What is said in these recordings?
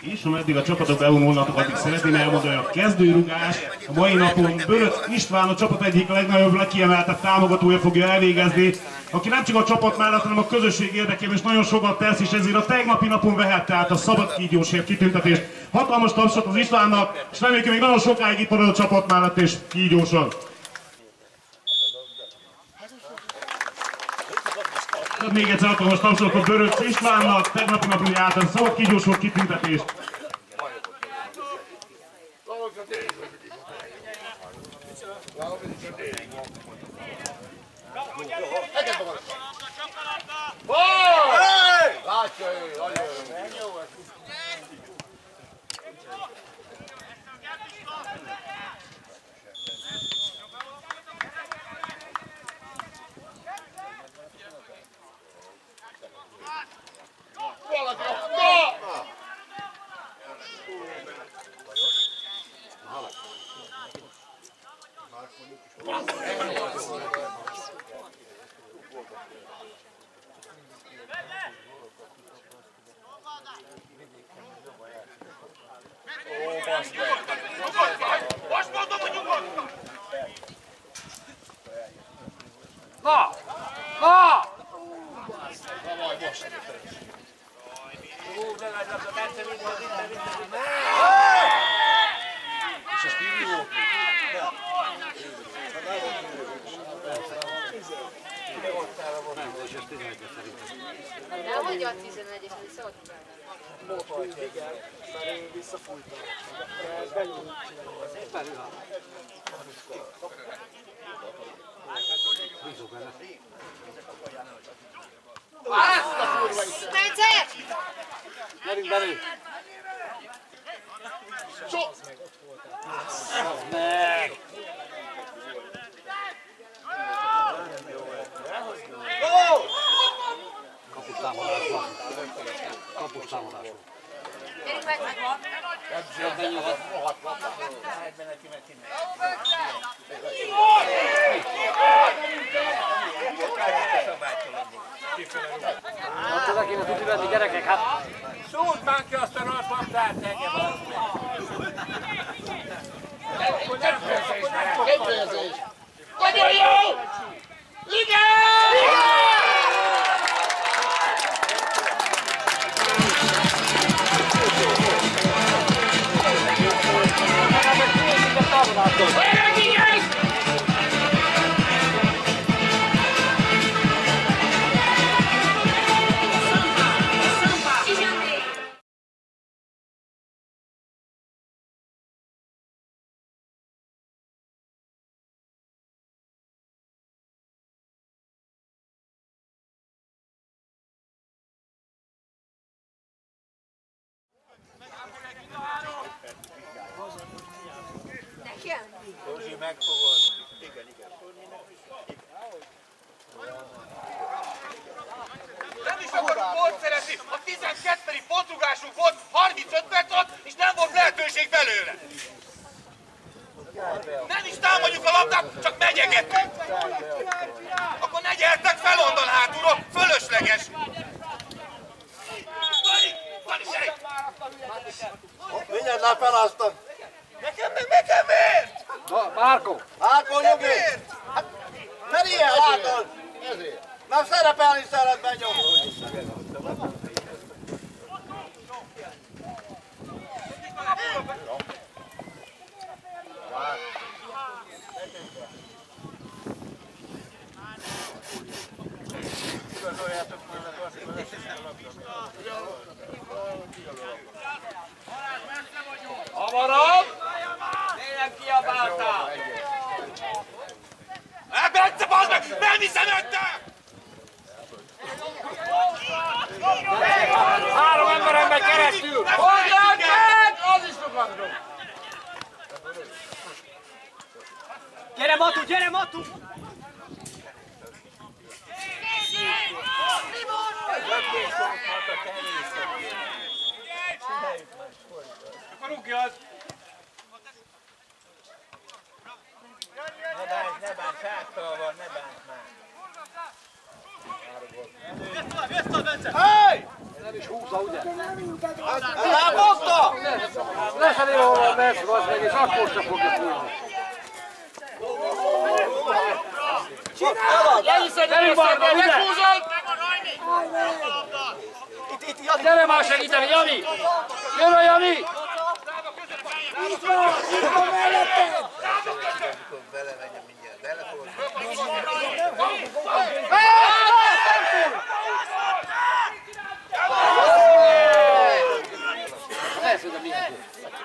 És ameddig a csapatok bevonulnak, addig szeretném elmondani, hogy a kezdőrugás a mai napon Böröc István, a csapat egyik legnagyobb, legkiemeltebb támogatója fogja elvégezni, aki nem csak a csapat mellett, hanem a közösség érdekében is nagyon sokat tesz, és ezért a tegnapi napon vehette át a szabad kígyósért kitüntetést. Hatalmas tapsot az Istvánnak, és reméljük, még nagyon sokáig itt marad a csapat mellett és kígyósan. Még egyszer hatalmas tapsot a Böröc Istvánnak, tegnapi napon járt a szabad kígyósért kitüntetést. Most mondom, hogy nyugodtan! Na! Na! És ezt így jó? Nem hagyja a 11-es, visszaadjuk el. Igen, mert én visszafújtam. Ez benyújt. Szépen ül. Bízok benne. Ezt a kurva is! Bence! Gyerünk belül! Az meg! Kapus támadás van. Kapus támadás van. Gyerünk meg! Ebben nyugat. Hát oda kéne tudni venni, gyerekek, hát! Szúrt már ki azt a rossz labdát, engem az meg! Akkor nem fejezés! Nagyon jó! Igen! Józsi, megfogod. Igen. Nem is akarunk gólt szerezni, a 12. pontrugásunk volt 35 perc alatt, és nem volt lehetőség belőle. Nem is támadjuk a labdát, csak megyegetünk. Akkor ne gyertek fel onnan hátulról, fölösleges. Dani, sejt! Mindjárt lefeláztam. Nekem miért? Márko! Márko, nyugi! Hát, mert ilyen látod! Ezért. Nem szerepelni szeret benyomni. Hamarabb! Miért nem kiabáltál? Bence, bazd meg! Nem hiszem ötte! 3 emberen megy keresztül! Hogyan meg! Az is fogadom! Gyere Matu, gyere Matu! Akkor rúgjad! Ne bánj, sártal van, ne bánj már! Hey! Nem is húzza, ugye? Elmondta! felé valahol lesz, az meg, és akkor sem fogja fújni. Gyerünk Barna, ide! Gyere már segíteni, Jani! Jön a Jani! Itt van melletted! Belemenjen mindjárt, bele fogod. Elszöld a mindent.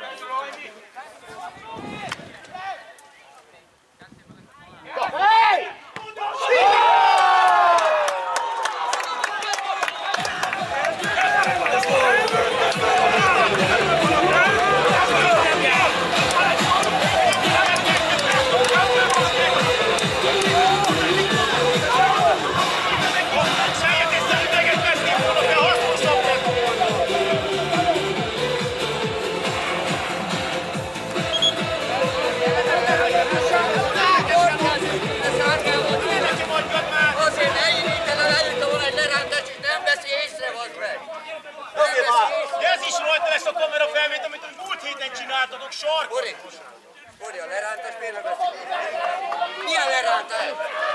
Ez is rajta lesz a kamera felvét, amit múlt héten csináltatok, sarkon! Kori, a lerántás miért nem lesz? Milyen lerántás?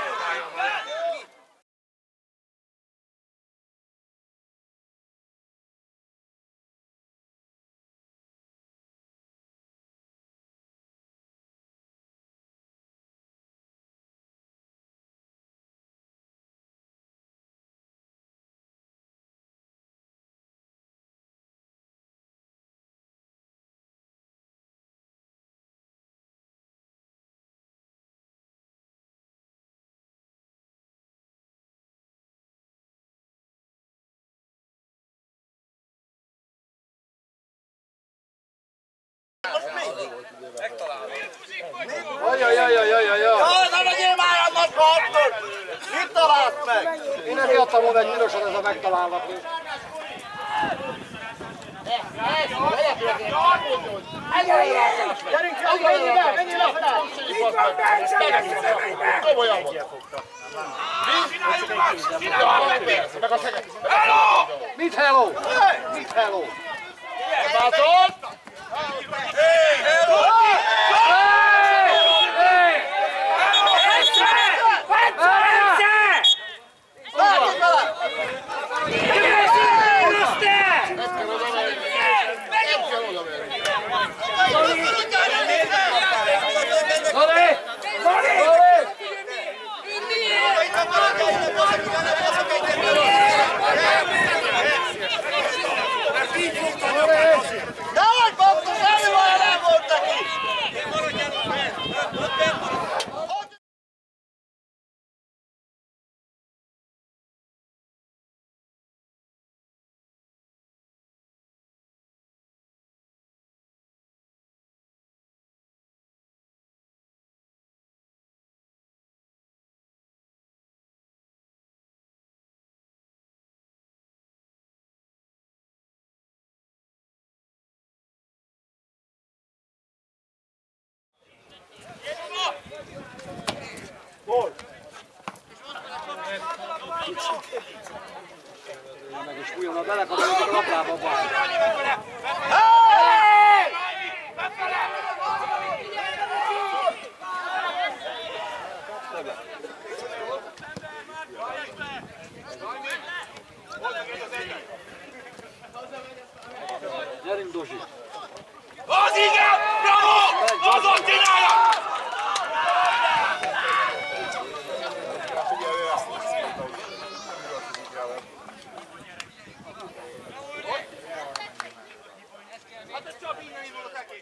Ajajajajajajaj! Jaj, ne legyél már annak harcol! Mit találsz meg? Én neki adtam volna egy pirosat, ez a megtalálnak. Gyerünk, menjél a fel! Komolyan van! Mit hello? Mit hello? Bátor! Hey, hello! Látjuk vele! Zoli! Nehogy Baktos, elővalja nem volt neki! Meg is fújjon a belekapcsolódik a labdába van. Gyerünk, Dosi! Az igen! Bravo! Azon csinálja! Hát ez csak innen indul a tekét!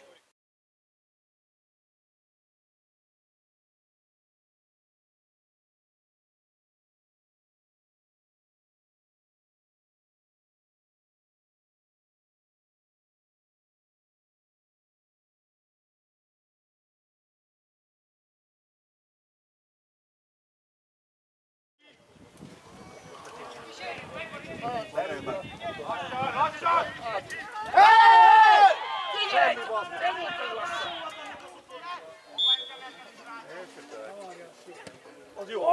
Az jó.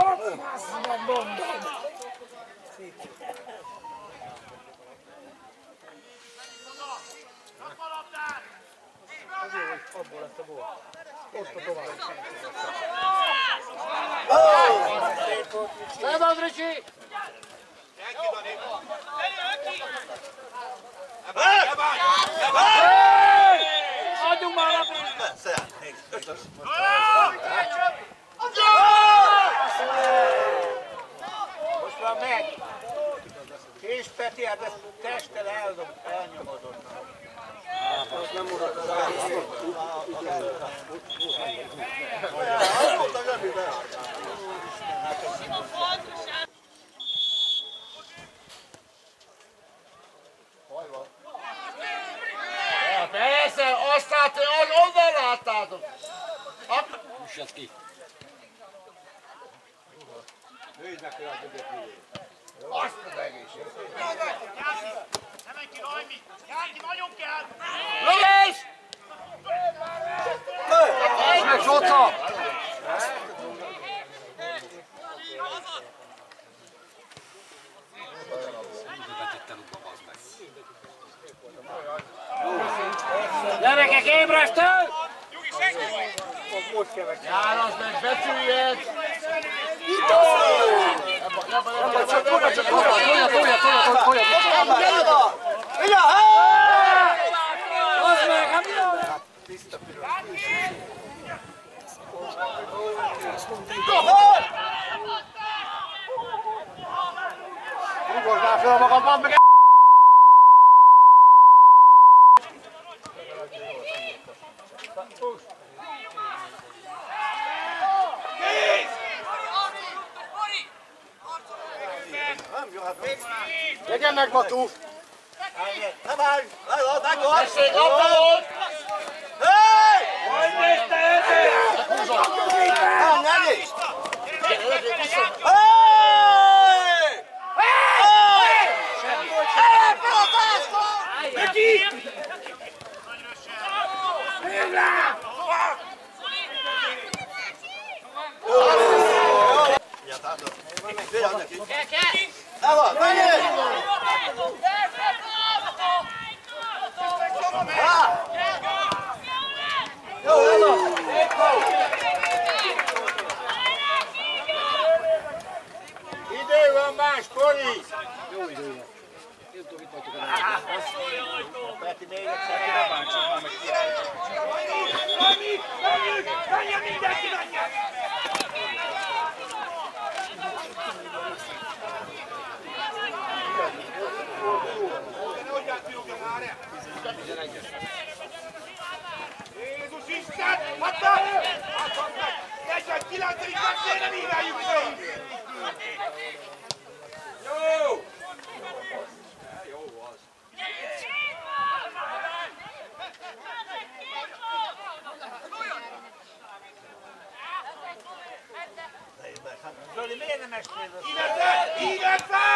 Abból lett a gól. Ott a tovább. Szabad, Ricsi! Adjunk már a most már meg! És Peti, hát ezt testtel elnyomodott. Az nem urat az persze, azt látni, onnan láttátok! Üssed ki! Hőd neki a düböt. Azt az egészség. Nem menj ki, Rajmi! Járki, nagyon kell! Lövés! Ez meg Zsóca! Gyerekek, ébresztő! Nyugi, senki! János meg, becsüljed! Rugolj fel magam, van meg! Legyen meg, Matú! Nem állj! Megvan! Tessék, abban! Hey! Hogy nézd te ezért? Nem, nem nézd! Hey! Hey! Hey! Neki! Eva, menjél! Jó, Eva! Idő van más, Kori! Jó idő van. Peti, még egyszer ki ne bántsuk már meg ki. Menjen mindenki, menjen! Jézus Isten! Hatta! 49. percére víráljuk meg! Jó! Jó az! Zoli, miért nem estél? Illetve!